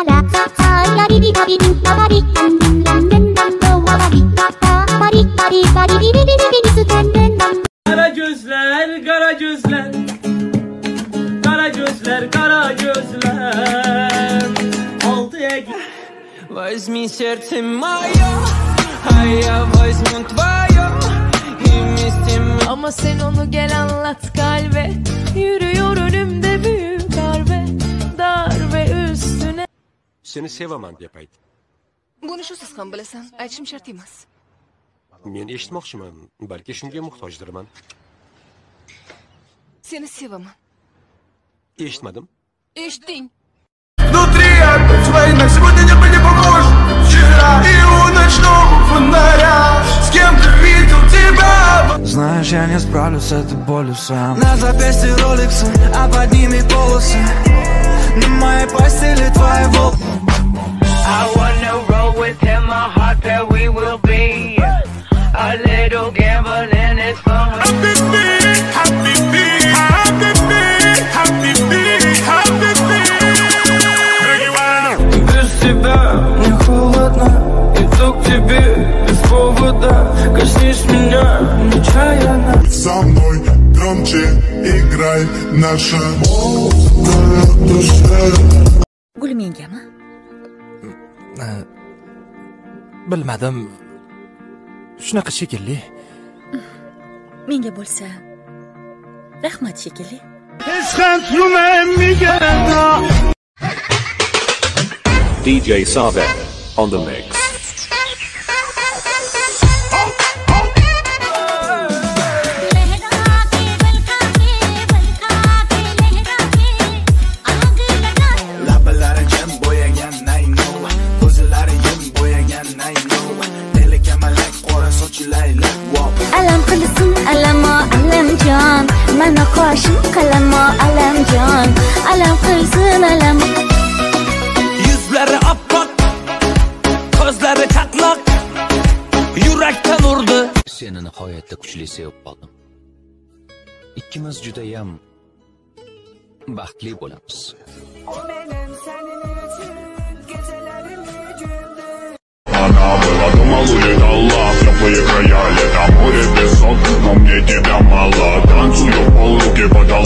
Kara gözler, kara gözler, kara gözler, kara gözler. Altıya git. Возьми сердце мое, а я возьму твое, и вместе мы... Ama sen onu gel anlat kalbe. Yürüyor önümde büyük darbe üstüne. Seni sevaman deb ayt. Buni shu siz ham bilasan, aytishim shart emas. Men eshitmoqchiman, balki shunga muhtojdirman. Seni sevaman. Eshitmadim. Eshitding. Внутри опять война, сегодня не быть не похож. Вчера и у ночного фонаря с кем-то видел тебя. Знаешь, я не справлюсь с этой болью сам. На запястье роликсы, а под ними волосы. На моей постели твои волосы. I wanna roll with him, a heart that we will be. A little gambling is fun. Без тебя мне холодно, иду к тебе без повода. Коснись меня нечаянно. Со мной громче играй наша музыка душа. Gulmengami? Bilmadim. Shunaqa shekilli. Menga bo'lsa rahmat shekilli. DJ Sabe on the mix. Alam qilsin alamo alamjon, mana qoshim qalamo alamjon, alam qilsin alam. Yuzlari oppoq, ko'zlari chaqnoq, yurakdan urdi. Seni nihoyatda kuchli sevib qoldim. Ikkimiz judayam baxtli bo'lamiz. Она была дома, улетала в теплые края. Лето, море, песок, но мне тебя мало. Танцую полруки, подал